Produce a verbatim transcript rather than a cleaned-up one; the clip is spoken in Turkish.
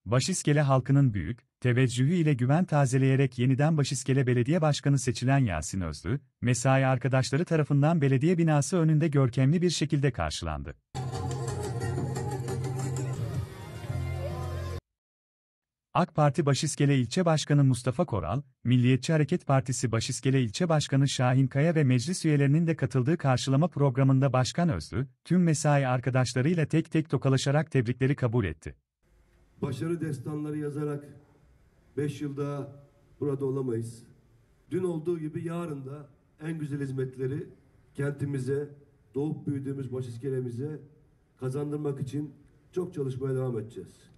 Başiskele halkının büyük teveccühü ile güven tazeleyerek yeniden Başiskele Belediye Başkanı seçilen Yasin Özlü, mesai arkadaşları tarafından belediye binası önünde görkemli bir şekilde karşılandı. AK Parti Başiskele İlçe Başkanı Mustafa Koral, Milliyetçi Hareket Partisi Başiskele İlçe Başkanı Şahin Kaya ve meclis üyelerinin de katıldığı karşılama programında Başkan Özlü, tüm mesai arkadaşlarıyla tek tek tokalaşarak tebrikleri kabul etti. Başarı destanları yazarak beş yıl daha burada olamayız. Dün olduğu gibi yarın da en güzel hizmetleri kentimize, doğup büyüdüğümüz Başiskele'mize kazandırmak için çok çalışmaya devam edeceğiz.